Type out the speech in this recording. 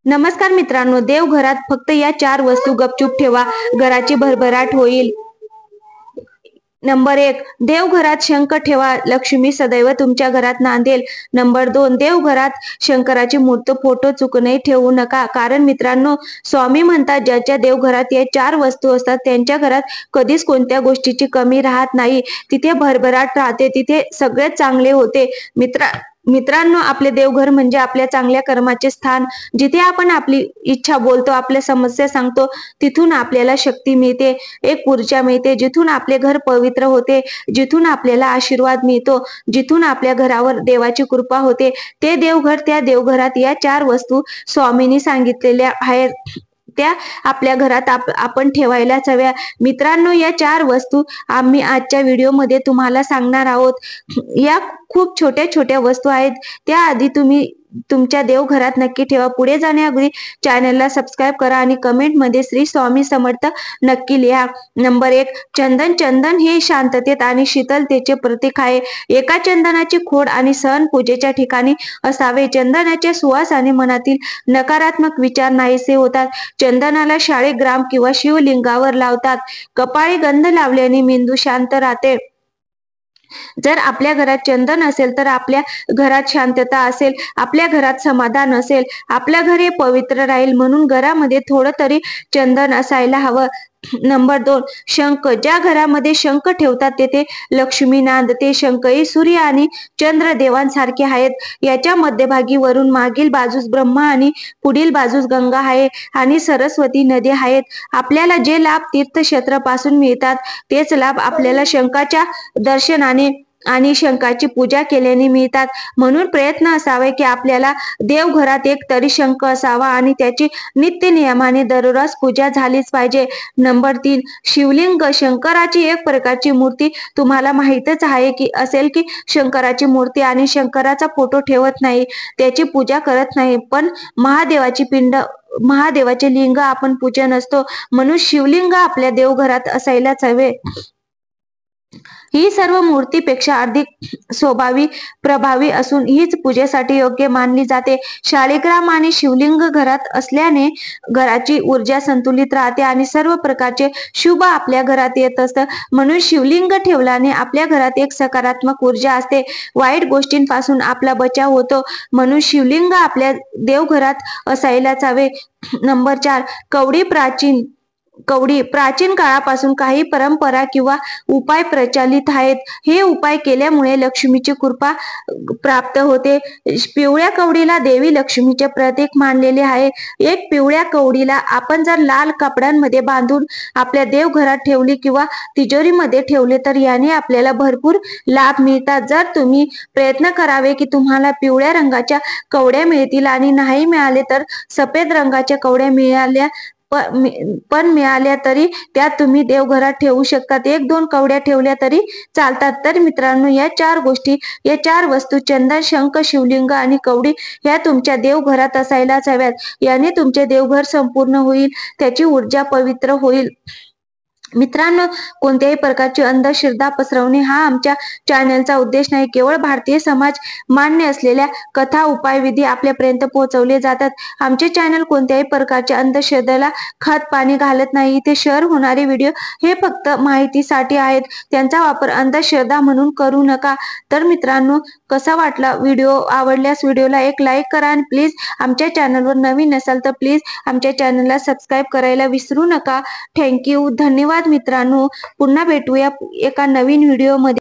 नमस्कार मित्रांनो, देवघरात फक्त या 4 वस्तू गपचूप ठेवा, घराची भरभराट होईल. नंबर 1, देवघरात शंख ठेवा, लक्ष्मी सदैव तुमच्या घरात नांदेल. नंबर 2, देवघरात शंकराची मूर्ती फोटो चुकूनही ठेवू नका. कारण मित्रांनो, स्वामी म्हणतात ज्याच्या देवघरात या 4 वस्तू असतात त्यांच्या घरात कधीच कोणत्या गोष्टीची कमी राहत नाही. तिथे भरभराट राहते, तिथे सगळेच चांगले होते. मित्रांनो, आपले देवघर म्हणजे आपल्या चांगल्या कर्माचे स्थान. जिथे आपण आपली इच्छा बोलतो, आपल्या समस्या सांगतो, तिथून आपल्याला शक्ती मिळते, एक ऊर्जा मिळते. जिथून आपले घर पवित्र होते, जिथून आपल्याला आशीर्वाद मिळतो, जिथून आपल्या घरावर देवाची कृपा होते, ते देवघर. त्या देवघरात या 4 वस्तू स्वामींनी सांगितलेल्या आहेत, त्या आपल्या घरात आपण ठेवायलाच हव्या. मित्रांनो, या 4 वस्तू आम्ही आजच्या व्हिडिओमध्ये तुम्हाला सांगणार आहोत. या खूप छोट्या छोट्या वस्तू आहेत. त्याआधी तुम्ही तुमच्या देवघरात नक्की ठेवा. पुढे जाण्याअगोदर चॅनलला सबस्क्राईब करा आणि कमेंटमध्ये श्री स्वामी समर्थ नक्की लिहा. नंबर 1, चंदन. चंदन हे शांततेत आणि शीतलतेचे प्रतीक आहे. एका चंदनाची खोड आणि सण पूजेच्या ठिकाणी असावे. चंदनाच्या सुवासाने मनातील नकारात्मक विचार नाहीसे होतात. चंदनाला शाळीग्राम किंवा शिवलिंगावर लावतात. कपाळी गंध लावल्याने मेंदू शांत राहते. जर आपल्या घरात चंदन असेल तर आपल्या घरात शांतता असेल, आपल्या घरात समाधान असेल, आपलं घर हे पवित्र राहील. म्हणून घरामध्ये थोडं तरी चंदन असायला हवं. नंबर 2, शंख. ज्या घरामध्ये शंख ठेवतात तेथे लक्ष्मी नांदते. शंख ही सूर्य आणि चंद्र देवांसारखे आहेत. याच्या मध्यभागी वरून मागील बाजूस ब्रह्मा आणि पुढील बाजूस गंगा आहे आणि सरस्वती नदी आहेत. आपल्याला जे लाभ तीर्थक्षेत्रापासून मिळतात तेच लाभ आपल्याला शंखाच्या दर्शनाने आणि शंखाची पूजा केल्याने मिळतात. म्हणून प्रयत्न असावे की आपल्याला देवघरात एक तरी शंख असावा आणि त्याची नित्य नियमाने दररोज पूजा झालीच पाहिजे. नंबर 3, शिवलिंग. शंकराची एक प्रकारची मूर्ती. तुम्हाला माहितच आहे की शंकराची मूर्ती आणि शंकराचा फोटो ठेवत नाही, त्याची पूजा करत नाही. पण महादेवाचे लिंग आपण पूजन असतो. म्हणून शिवलिंग आपल्या देवघरात असायलाच हवे. ही सर्व मूर्तीपेक्षा अधिक स्वभावी प्रभावी असून हीच पूजेसाठी योग्य मानली जाते. शाळीग्राम आणि शिवलिंग घरात असल्याने घराची ऊर्जा संतुलित राहते आणि सर्व प्रकारचे शुभ आपल्या घरात येत असतं. म्हणून शिवलिंग ठेवल्याने आपल्या घरात एक सकारात्मक ऊर्जा असते, वाईट गोष्टींपासून आपला बचाव होतो. म्हणून शिवलिंग आपल्या देवघरात असायलाच हवे. नंबर 4, कवडी. प्राचीन काळापासून काही परंपरा किंवा उपाय प्रचलित आहेत. हे उपाय केल्यामुळे लक्ष्मीची कृपा प्राप्त होते. पिवळ्या कवडीला देवी लक्ष्मीचे प्रतीक मानलेले आहे. एक पिवळ्या कवडीला आपण जर लाल कपड्यांमध्ये बांधून आपल्या देवघरात ठेवली किंवा तिजोरीमध्ये ठेवले तर याने आपल्याला भरपूर लाभ मिळतात. जर तुम्ही प्रयत्न करावे की तुम्हाला पिवळ्या रंगाच्या कवड्या मिळतील आणि नाही मिळाले तर सफेद रंगाच्या कवड्या मिळाल्या तरी त्या तुम्ही देवघरात ठेवू शकतात. 1-2 कवड्या ठेवल्या तरी चालतात. तर मित्रांनो, या 4 गोष्टी, या 4 वस्तू चंदन, शंख, शिवलिंग आणि कवडी ह्या तुमच्या देवघरात असायलाच हव्यात. याने तुमचे देवघर संपूर्ण होईल, त्याची ऊर्जा पवित्र होईल. मित्रांनो, कोणत्याही प्रकारची अंधश्रद्धा पसरवणे हा आमच्या चॅनलचा उद्देश नाही. केवळ भारतीय समाज मान्य असलेल्या कथा, उपाय, विधी आपल्यापर्यंत पोहोचवले जातात. आमचे चॅनल कोणत्याही प्रकारच्या अंधश्रद्धेला खत पाणी घालत नाही. इथे शेअर होणारे व्हिडिओ हे फक्त माहितीसाठी आहेत, त्यांचा वापर अंधश्रद्धा म्हणून करू नका. तर मित्रांनो, कसा वाटला व्हिडिओ? आवडल्यास व्हिडिओला एक लाईक करा आणि प्लीज आमच्या चॅनलवर नवीन असाल तर प्लीज आमच्या चॅनलला सबस्क्राईब करायला विसरू नका. थँक्यू, धन्यवाद मित्रांनो. पुन्हा भेटूया एका नवीन व्हिडिओमध्ये.